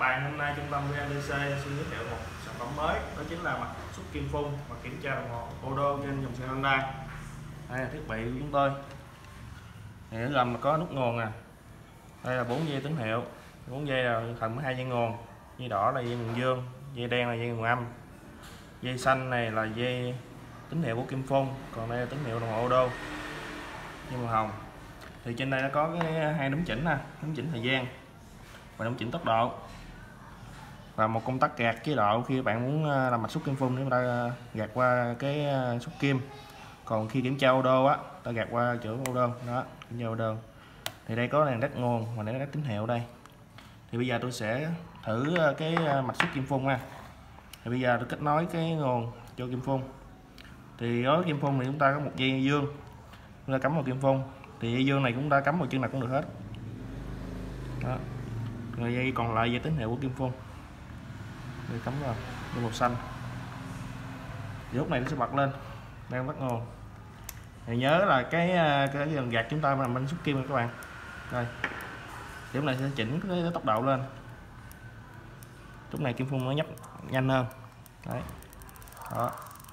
bạn, hôm nay trung tâm VNDC xin giới thiệu một sản phẩm mới, đó chính là mặt xúc kim phun và kiểm tra đồng hồ Odo trên dòng xe Hyundai. Đây là thiết bị của chúng tôi. Thì ở gầm có nút nguồn nè. Đây là 4 dây tín hiệu, 4 dây là thành 2 dây nguồn, dây đỏ là dây nguồn dương, dây đen là dây nguồn âm, dây xanh này là dây tín hiệu của kim phun, còn đây là tín hiệu đồng hồ Odo, dây màu hồng. Thì trên đây nó có cái hai núm chỉnh nè, núm chỉnh thời gian và núm chỉnh tốc độ, và một công tắc gạt chế độ khi bạn muốn làm mạch xúc kim phun để chúng ta gạt qua cái xúc kim. Còn khi kiểm tra Odo á, ta gạt qua chỗ Odo đó, kiểm tra Odo. Thì đây có đèn đắt nguồn và đèn đắt tín hiệu đây. Thì bây giờ tôi sẽ thử cái mạch xúc kim phun nha. Thì bây giờ tôi kết nối cái nguồn cho kim phun. Thì đối với kim phun thì chúng ta có một dây dương, chúng ta cắm vào kim phun. Thì dây dương này chúng ta cắm vào chân nào cũng được hết. Đó. Rồi dây còn lại dây tín hiệu của kim phun. Đây cắm vào dây màu xanh. Thì lúc này nó sẽ bật lên, đang bắt nguồn. Thì nhớ là cái dần gạt chúng ta làm bên xúc kim các bạn. Đây. Thì lúc này sẽ chỉnh cái tốc độ lên. Lúc này kim phun nó nhấp nhanh hơn. Đấy. Đó.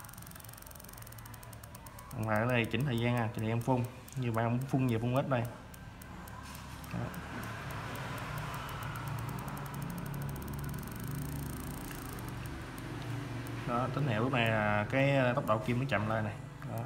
Và ở đây chỉnh thời gian chỉnh thời gian phun, như bạn phun nhiều phun ít đây. Đó. Đó, tín hiệu lúc này là cái tốc độ kim nó chậm lại này. Đó.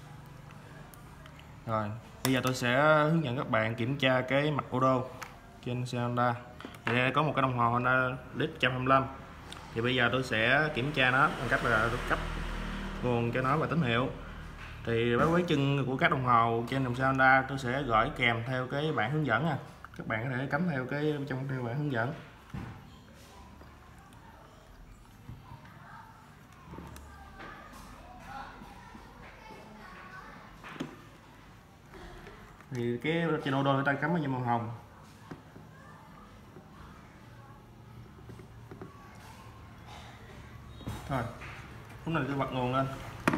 Rồi, bây giờ tôi sẽ hướng dẫn các bạn kiểm tra cái mạch Odo trên xe Honda. Thì đây có một cái đồng hồ Honda Lead 125. Thì bây giờ tôi sẽ kiểm tra nó bằng cách là cấp nguồn cho nó và tín hiệu. Thì với chân của các đồng hồ trên dòng xe Honda tôi sẽ gửi kèm theo cái bản hướng dẫn nha. Các bạn có thể cắm theo theo bản hướng dẫn. Thì cái trên Odo người ta cắm vào dây màu hồng. Thôi, lúc này tôi bật nguồn lên.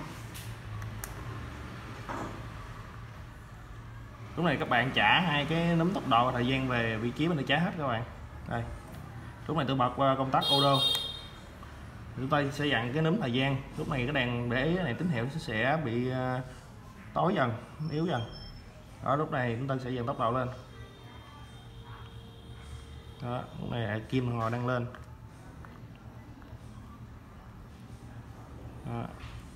Lúc này các bạn trả hai cái núm tốc độ và thời gian về vị trí bên tay trái hết các bạn. Đây. Lúc này tôi bật qua công tắc Odo. Chúng ta sẽ dặn cái núm thời gian. Lúc này cái đèn để ý này tín hiệu sẽ bị tối dần, yếu dần. Đó, lúc này chúng ta sẽ dần tốc độ lên. Đó, lúc này kim đồng hồ đang lên. Đó.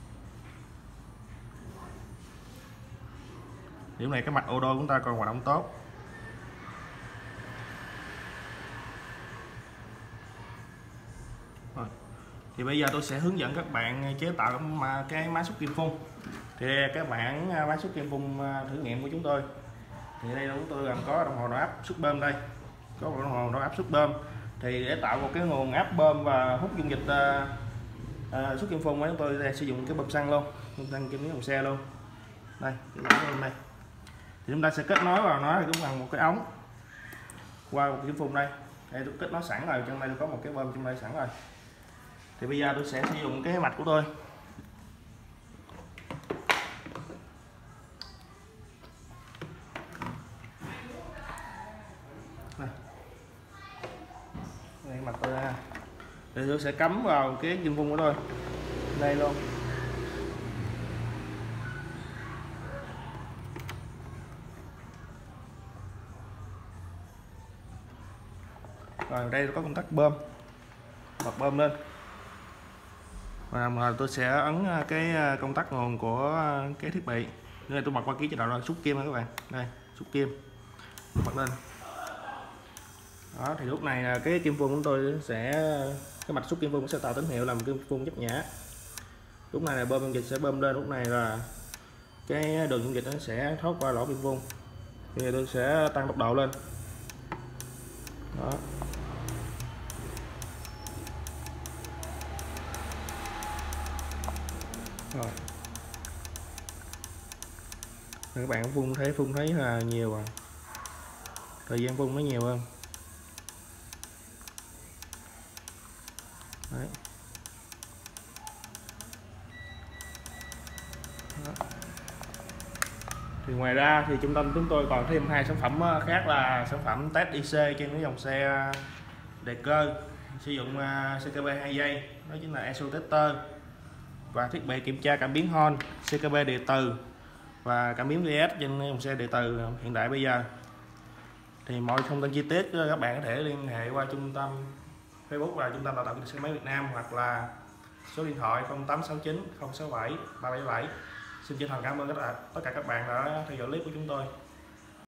Lúc này cái mạch Odo của chúng ta còn hoạt động tốt. Rồi. Thì bây giờ tôi sẽ hướng dẫn các bạn chế tạo cái máy xúc kim phun. Thì đây là cái bản máy xúc kim phun thử nghiệm của chúng tôi. Thì đây chúng tôi làm có đồng hồ đo áp suất bơm đây, có một đồng hồ đo áp suất bơm. Thì để tạo một cái nguồn áp bơm và hút dung dịch xúc kim phun, chúng tôi sẽ sử dụng cái bơm xăng luôn, bơm xăng trên dòng xe luôn. Đây, cái bơm đây. Thì chúng ta sẽ kết nối vào nó cũng bằng một cái ống qua một kim phun đây. Đây tôi kết nối sẵn rồi, trong đây tôi có một cái bơm trong đây sẵn rồi. Thì bây giờ tôi sẽ sử dụng cái mạch của tôi. Đây mạch tôi ra. Thì tôi sẽ cắm vào cái kim phun của tôi đây luôn. Rồi đây có công tắc bơm, bật bơm lên. Và tôi sẽ ấn cái công tắc nguồn của cái thiết bị. Đây tôi bật qua ký chế độ là xúc kim các bạn. Đây, xúc kim. Bật lên. Đó, thì lúc này là cái kim phun của tôi sẽ, cái mạch xúc kim phun sẽ tạo tín hiệu làm kim phun nhấp nhả. Lúc này là bơm dung dịch sẽ bơm lên, lúc này là cái đường dung dịch nó sẽ thoát qua lỗ kim phun. Thì tôi sẽ tăng tốc độ lên. Đó. Rồi. Các bạn phun thấy là nhiều rồi. Thời gian phun nó nhiều hơn. Đấy. Đó. Thì ngoài ra thì trung tâm chúng tôi còn thêm hai sản phẩm khác là sản phẩm test IC trên cái dòng xe đề cơ, sử dụng CKB 2 giây, đó chính là ESO tester, và thiết bị kiểm tra cảm biến horn CKB điện từ và cảm biến VS trên dòng xe điện từ hiện đại bây giờ. Thì mọi thông tin chi tiết các bạn có thể liên hệ qua trung tâm Facebook là Trung tâm Đào tạo Kỹ thuật Xe máy Việt Nam, hoặc là số điện thoại 0869 067 377. Xin chân thành cảm ơn tất cả các bạn đã theo dõi clip của chúng tôi.